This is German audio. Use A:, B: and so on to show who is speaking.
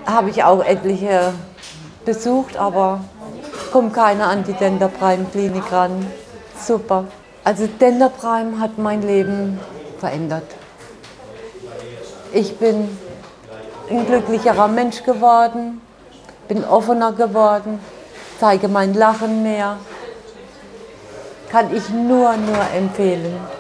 A: habe ich auch etliche besucht, aber kommt keiner an die Dendreprime-Klinik ran. Super. Also Dendreprime hat mein Leben verändert. Ich bin ein glücklicherer Mensch geworden, bin offener geworden, zeige mein Lachen mehr. Kann ich nur empfehlen.